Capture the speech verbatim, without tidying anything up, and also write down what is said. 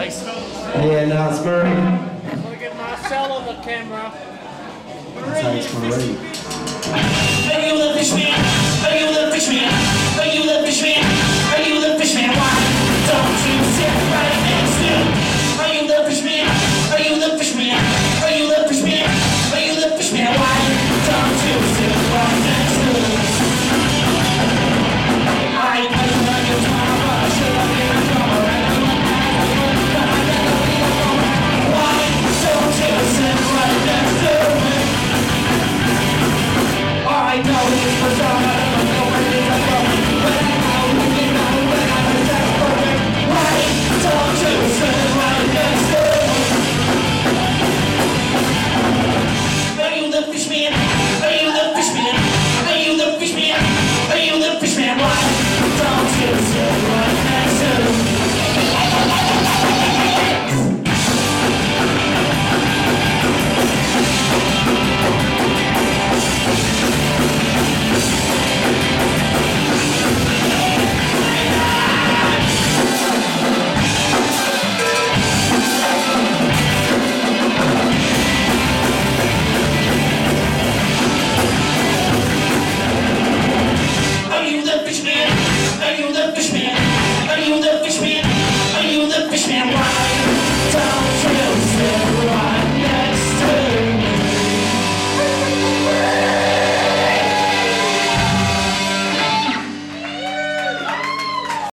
Nice. Yeah, now it's Murray. Look at Marcel on the camera. Thanks, Murray. Are you the fish man? Are you the fish man? Are you the fish man? Are you the fish man? Why don't you sit right